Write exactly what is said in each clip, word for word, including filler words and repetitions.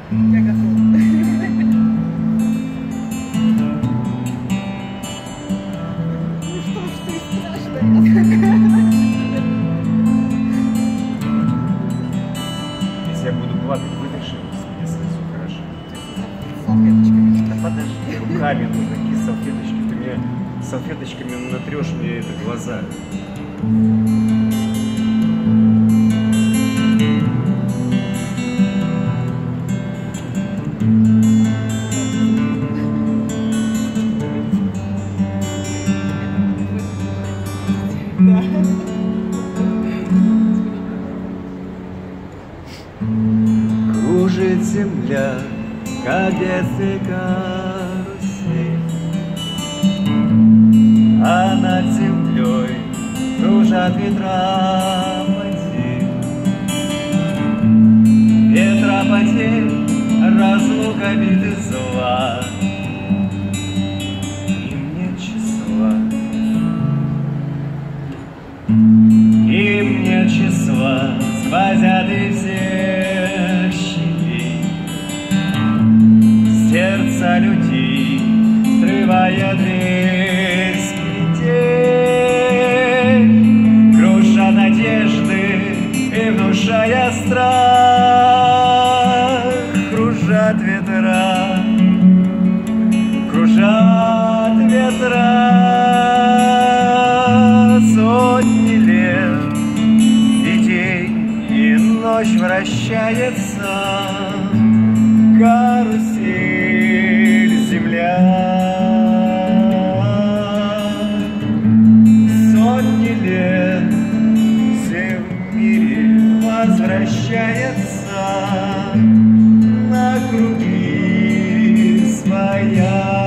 Я готова. Ну что ж ты страшная. Если я буду плакать, вытащи, если все хорошо. Салфеточками. Да подожди, руками нужно, какие салфеточки. Ты мне салфеточками натрешь мне это глаза. Да. Кружит земля, как детский карусель, а над землей кружат ветра потерь. Ветра потерь, разлука, обиды, зла, им нет числа, им нет числа, сквозят и всех щелей. Сердца людей срывая дверь с петель, круша надежды и внушая страх. Кружат ветра, кружат ветра сотни лет, и день, и ночь вращается карусель земля. Сотни лет все в мире возвращается на круги своя.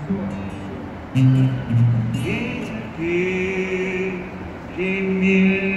Ветер перемен.